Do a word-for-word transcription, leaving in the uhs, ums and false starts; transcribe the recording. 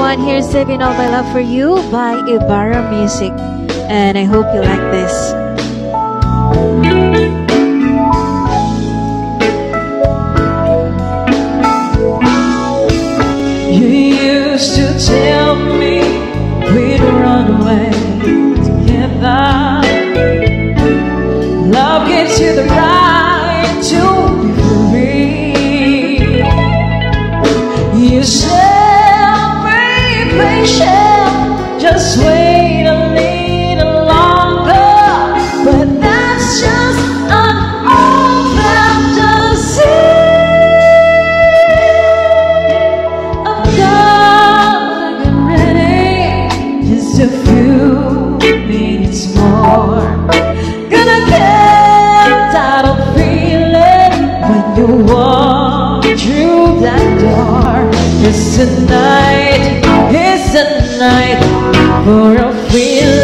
everyone, here's Saving All My Love For You by Ibarra Music, and I hope you like this. You used to tell me we'd run away together. Love gives you the right to be free. You said be patient, just wait a little longer, but that's just an old fantasy. I've got to get ready, just a few minutes more. Gonna get that old feeling when you walk through that door. It's a night, it's a night for a feeling.